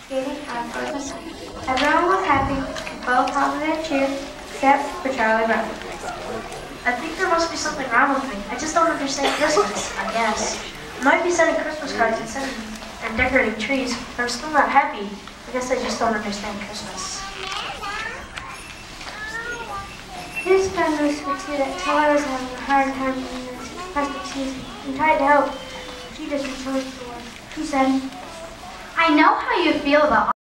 skating on Christmas Eve. Everyone was happy and full of positive cheer, except for Charlie Brown. I think there must be something wrong with me. I just don't understand Christmas, I guess. I might be sending Christmas cards and decorating trees, but I'm still not happy. I guess I just don't understand Christmas. His friend was for that Tyler was having a hard time in this festive season and tried to help. She just returned to work. He said, I know how you feel about